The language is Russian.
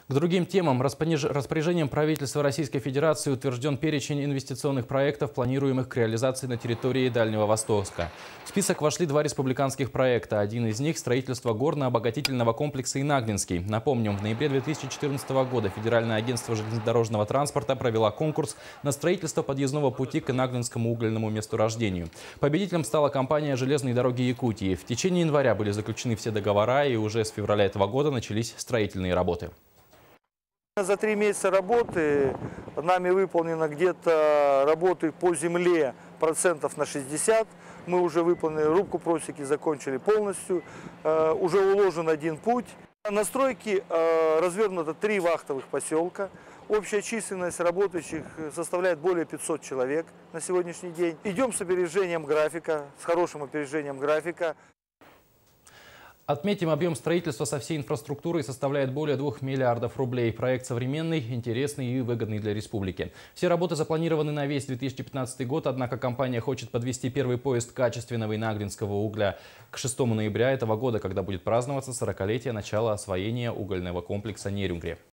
К другим темам. Распоряжением правительства Российской Федерации утвержден перечень инвестиционных проектов, планируемых к реализации на территории Дальнего Востока. В список вошли два республиканских проекта. Один из них – строительство горно-обогатительного комплекса «Инагнинский». Напомним, в ноябре 2014 года Федеральное агентство железнодорожного транспорта провело конкурс на строительство подъездного пути к Инагнинскому угольному месторождению. Победителем стала компания «Железные дороги Якутии». В течение января были заключены все договора, и уже с февраля этого года начались строительные работы. За 3 месяца работы нами выполнено где-то работы по земле процентов на 60. Мы уже выполнили рубку просеки, закончили полностью. Уже уложен один путь. На стройке развернуто 3 вахтовых поселка. Общая численность работающих составляет более 500 человек на сегодняшний день. Идем с опережением графика, с хорошим опережением графика. Отметим, объем строительства со всей инфраструктурой составляет более 2 миллиардов рублей. Проект современный, интересный и выгодный для республики. Все работы запланированы на весь 2015 год, однако компания хочет подвести первый поезд качественного инагнинского угля к 6 ноября этого года, когда будет праздноваться 40-летие начала освоения угольного комплекса Нерюнгри.